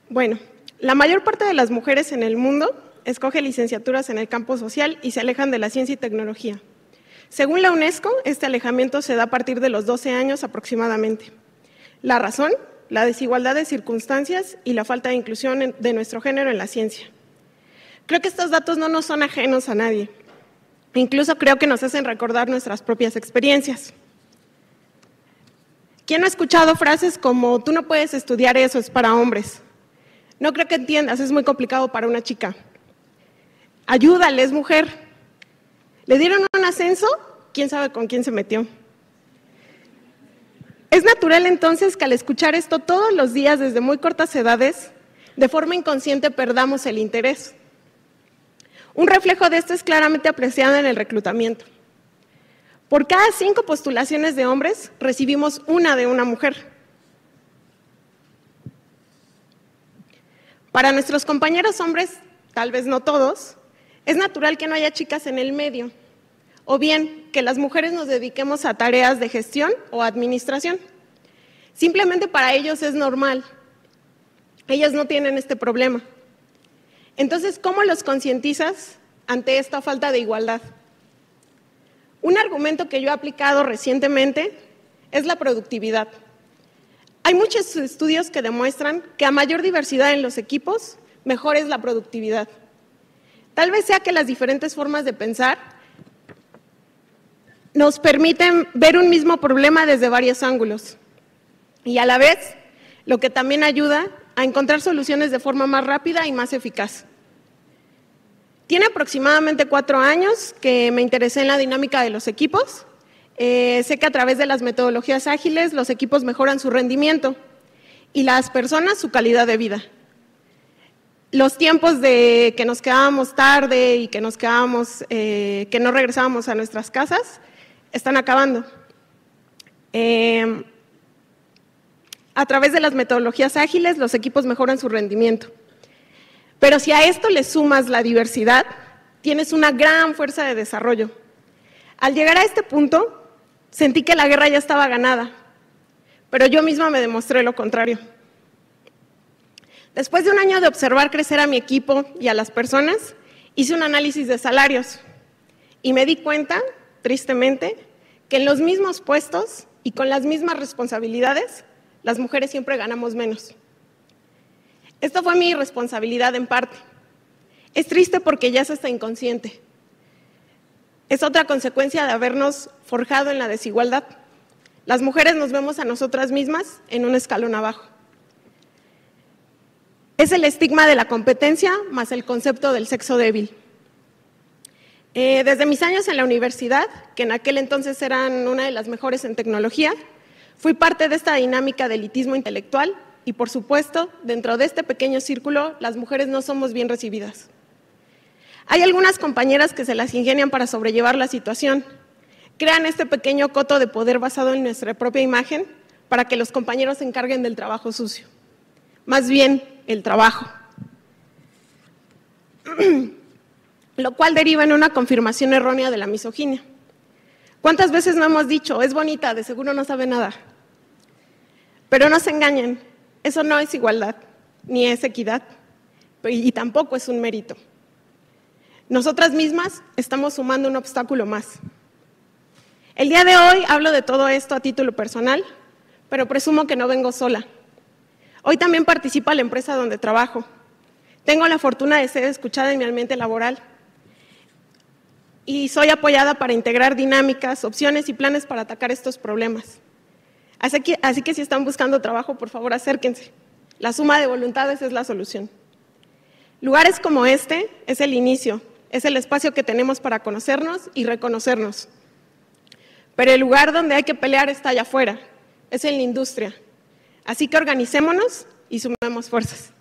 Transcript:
Bueno, la mayor parte de las mujeres en el mundo escoge licenciaturas en el campo social y se alejan de la ciencia y tecnología. Según la UNESCO, este alejamiento se da a partir de los 12 años aproximadamente. La razón, la desigualdad de circunstancias y la falta de inclusión de nuestro género en la ciencia. Creo que estos datos no nos son ajenos a nadie. Incluso creo que nos hacen recordar nuestras propias experiencias. ¿Quién no ha escuchado frases como tú no puedes estudiar eso, es para hombres? No creo que entiendas, es muy complicado para una chica. Ayúdale, es mujer. ¿Le dieron un ascenso? ¿Quién sabe con quién se metió? Es natural entonces que al escuchar esto todos los días desde muy cortas edades, de forma inconsciente perdamos el interés. Un reflejo de esto es claramente apreciado en el reclutamiento. Por cada 5 postulaciones de hombres, recibimos una de una mujer. Para nuestros compañeros hombres, tal vez no todos, es natural que no haya chicas en el medio, o bien que las mujeres nos dediquemos a tareas de gestión o administración. Simplemente para ellos es normal. Ellas no tienen este problema. Entonces, ¿cómo los concientizas ante esta falta de igualdad? Un argumento que yo he aplicado recientemente es la productividad. Hay muchos estudios que demuestran que a mayor diversidad en los equipos, mejor es la productividad. Tal vez sea que las diferentes formas de pensar nos permiten ver un mismo problema desde varios ángulos y a la vez, lo que también ayuda a encontrar soluciones de forma más rápida y más eficaz. Tiene aproximadamente 4 años que me interesé en la dinámica de los equipos. Sé que a través de las metodologías ágiles los equipos mejoran su rendimiento y las personas su calidad de vida. Los tiempos de que nos quedábamos tarde y que que no regresábamos a nuestras casas están acabando. A través de las metodologías ágiles los equipos mejoran su rendimiento. Pero si a esto le sumas la diversidad, tienes una gran fuerza de desarrollo. Al llegar a este punto, sentí que la guerra ya estaba ganada, pero yo misma me demostré lo contrario. Después de un año de observar crecer a mi equipo y a las personas, hice un análisis de salarios y me di cuenta, tristemente, que en los mismos puestos y con las mismas responsabilidades, las mujeres siempre ganamos menos. Esto fue mi responsabilidad en parte. Es triste porque ya es hasta inconsciente. Es otra consecuencia de habernos forjado en la desigualdad. Las mujeres nos vemos a nosotras mismas en un escalón abajo. Es el estigma de la competencia más el concepto del sexo débil. Desde mis años en la universidad, que en aquel entonces eran una de las mejores en tecnología, fui parte de esta dinámica de elitismo intelectual y, por supuesto, dentro de este pequeño círculo, las mujeres no somos bien recibidas. Hay algunas compañeras que se las ingenian para sobrellevar la situación. Crean este pequeño coto de poder basado en nuestra propia imagen para que los compañeros se encarguen del trabajo sucio. Más bien, el trabajo. Lo cual deriva en una confirmación errónea de la misoginia. ¿Cuántas veces no hemos dicho, es bonita, de seguro no sabe nada? Pero no se engañen, eso no es igualdad, ni es equidad, y tampoco es un mérito. Nosotras mismas estamos sumando un obstáculo más. El día de hoy hablo de todo esto a título personal, pero presumo que no vengo sola. Hoy también participa la empresa donde trabajo. Tengo la fortuna de ser escuchada en mi ambiente laboral y soy apoyada para integrar dinámicas, opciones y planes para atacar estos problemas. Así que si están buscando trabajo, por favor, acérquense. La suma de voluntades es la solución. Lugares como este es el inicio, es el espacio que tenemos para conocernos y reconocernos. Pero el lugar donde hay que pelear está allá afuera, es en la industria. Así que organicémonos y sumemos fuerzas.